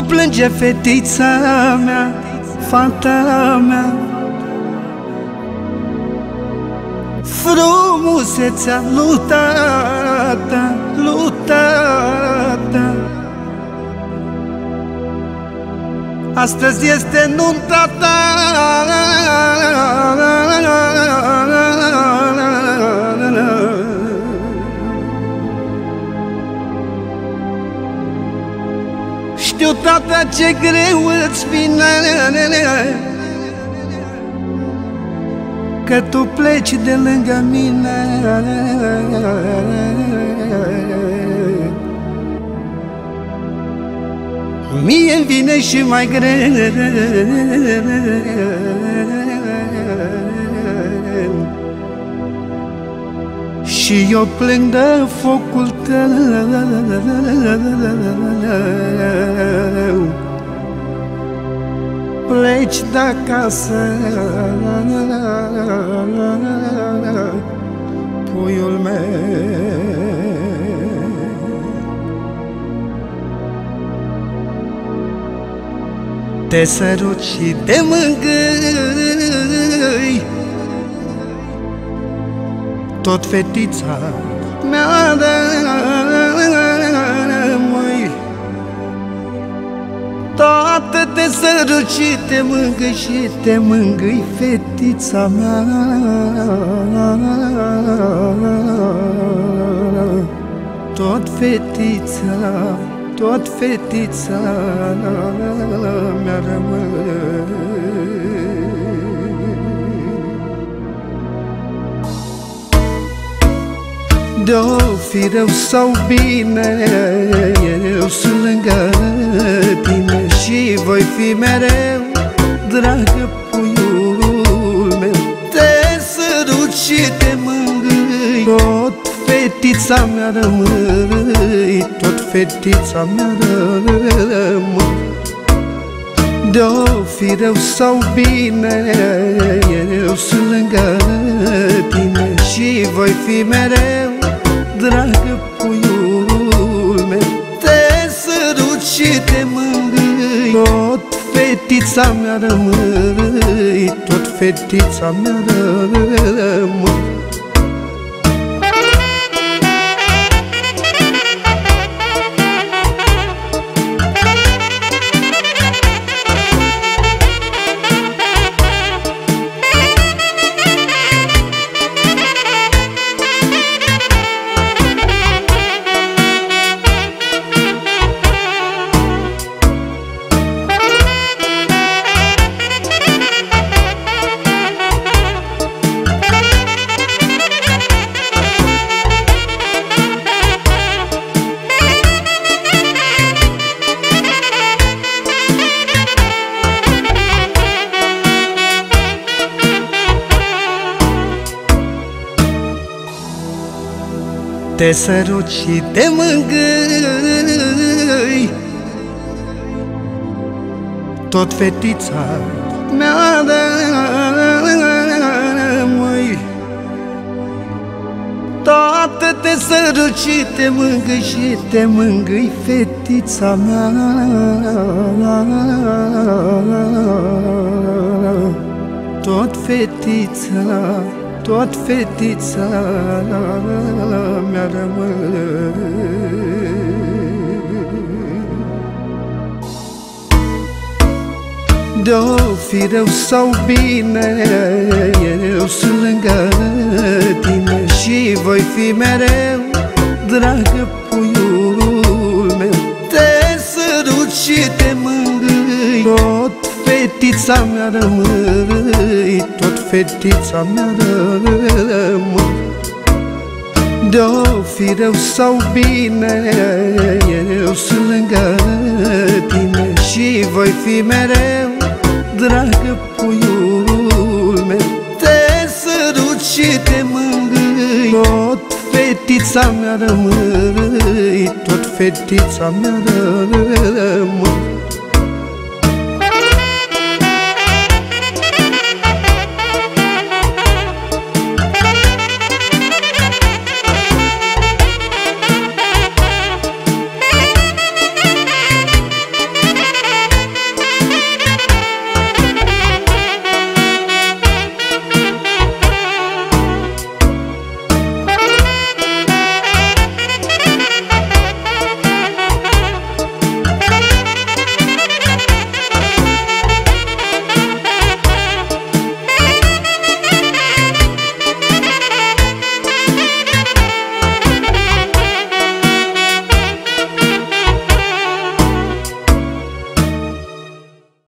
plânge fetița mea, fata mea. Frumusețea lui tata, lui tata. Astăzi este nunta ta. Știu, tata, ce greu îți vine, că tu pleci de lângă mine. Mie-mi vine și mai greu, și eu plâng de focul tău. Pleci de acasă, puiul meu. Te sărut și te mângâi, tot fetița mea, măi. Toată te sărut și te mângâi, și te mângâi, fetița mea. Tot fetița, tot fetița mea rămâi. De-o fi rău sau bine, eu sunt lângă tine și voi fi mereu, dragă, puiul meu. Te sărut și te mângâi, tot fetița mea rămâi, tot fetița mea rămâi. De-o fi rău sau bine, eu sunt lângă tine și voi fi mereu, dragă, puiul meu. Te sărut și te mângâi, tot fetița mea rămâi, tot fetița mea rămâi. Te sărut și te mângâi, tot fetița mea, măi. Toată te sărut și te mângâi, și te mângâi, fetița mea. Tot fetița, tot fetița mea rămâi. De-o fi rău sau bine, eu sunt lângă tine și voi fi mereu, dragă, puiul meu. Te sărut și te mângâi, tot fetița mea rămâi, tot fetița mea rămâi. De-o fi rău sau bine, eu sunt lângă tine și voi fi mereu, dragă, puiul meu. Te sărut și te mângâi, tot fetița mea rămâi, tot fetița mea rămâi.